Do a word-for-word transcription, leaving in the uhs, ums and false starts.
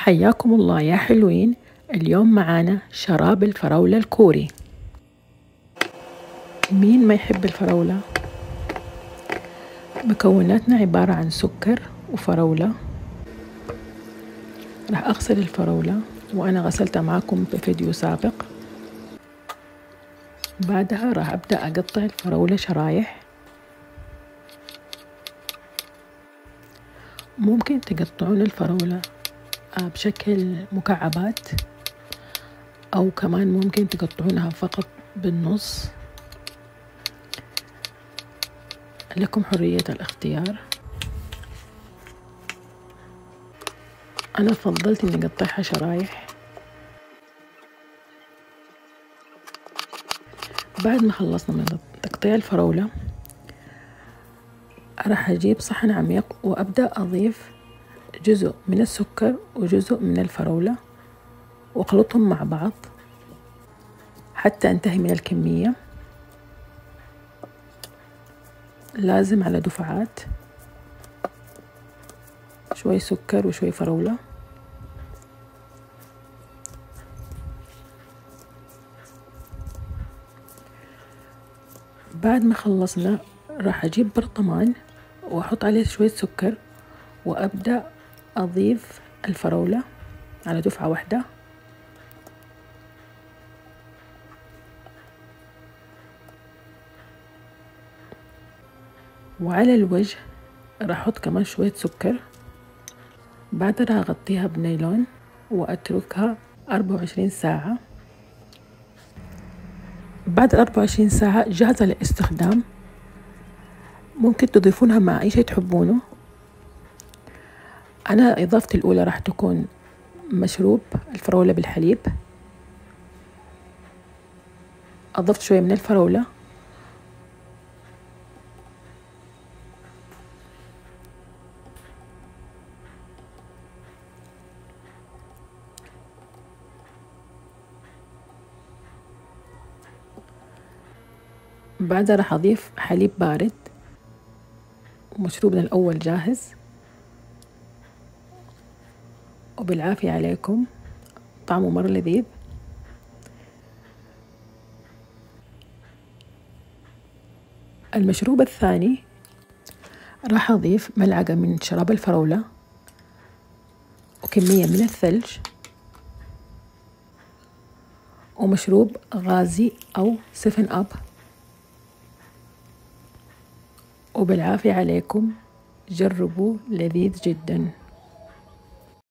حياكم الله يا حلوين. اليوم معانا شراب الفراولة الكوري. مين ما يحب الفراولة؟ مكوناتنا عبارة عن سكر وفراولة. راح أغسل الفراولة وأنا غسلتها معاكم بفيديو سابق. بعدها راح أبدأ أقطع الفراولة شرايح. ممكن تقطعون الفراولة بشكل مكعبات، أو كمان ممكن تقطعونها فقط بالنص، لكم حرية الاختيار. أنا فضلت إني أقطعها شرايح. بعد ما خلصنا من تقطيع الفراولة راح أجيب صحن عميق وأبدأ أضيف جزء من السكر وجزء من الفراولة وأخلطهم مع بعض حتى أنتهي من الكمية. لازم على دفعات، شوي سكر وشوي فراولة. بعد ما خلصنا راح أجيب برطمان وأحط عليه شوية سكر وأبدأ أضيف الفراولة على دفعة واحدة. وعلى الوجه راح أحط كمان شوية سكر. بعدها أغطيها بنايلون وأتركها أربعة وعشرين ساعة. بعد أربعة وعشرين ساعة جاهزة للاستخدام. ممكن تضيفونها مع أي شيء تحبونه. أنا إضافتي الأولى راح تكون مشروب الفراولة بالحليب. أضفت شوية من الفراولة بعدها راح أضيف حليب بارد. مشروبنا الأول جاهز وبالعافية عليكم، طعمه مرة لذيذ. المشروب الثاني راح أضيف ملعقة من شراب الفراولة وكمية من الثلج ومشروب غازي أو سفن أب. وبالعافية عليكم، جربوا، لذيذ جدا.